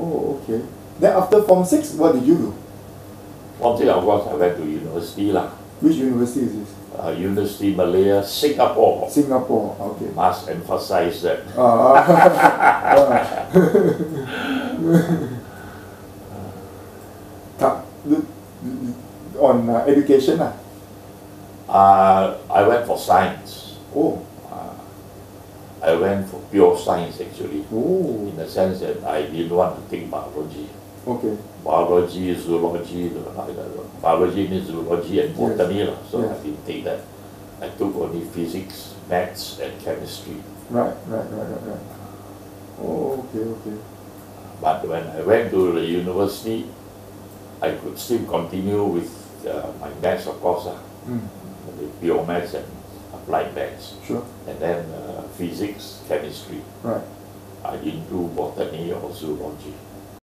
Oh, okay. Then after Form 6, what did you do? One thing, of course, I went to university lah. Which university is this? University Malaya, Singapore. Singapore, okay. Must emphasize that. On education lah. I went for science. Oh. I went for pure science actually. Oh. In the sense that I didn't want to take biology. Okay. Biology, zoology, biology means zoology and botany, yes. So yes. I didn't take that. I took only physics, maths, and chemistry. Right. Oh, okay. But when I went to the university, I could still continue with my maths, of course, with pure maths and applied maths. Sure. And then physics, chemistry. Right. I didn't do botany or zoology.